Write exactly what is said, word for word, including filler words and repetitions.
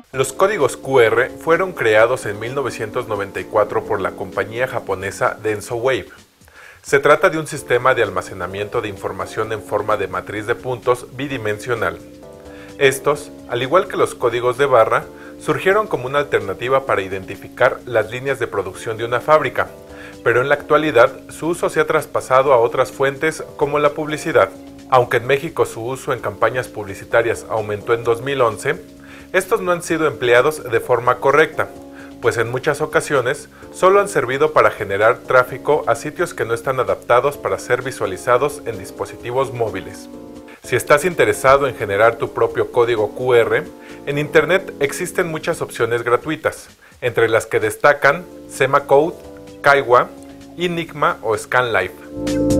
Los códigos Q R fueron creados en mil novecientos noventa y cuatro por la compañía japonesa DensoWave. Se trata de un sistema de almacenamiento de información en forma de matriz de puntos bidimensional. Estos, al igual que los códigos de barra, surgieron como una alternativa para identificar las líneas de producción de una fábrica, pero en la actualidad su uso se ha traspasado a otras fuentes como la publicidad. Aunque en México su uso en campañas publicitarias aumentó en dos mil once, estos no han sido empleados de forma correcta, pues en muchas ocasiones solo han servido para generar tráfico a sitios que no están adaptados para ser visualizados en dispositivos móviles. Si estás interesado en generar tu propio código Q R, en Internet existen muchas opciones gratuitas, entre las que destacan Semacode, Kaiwa, Enigma o ScanLife.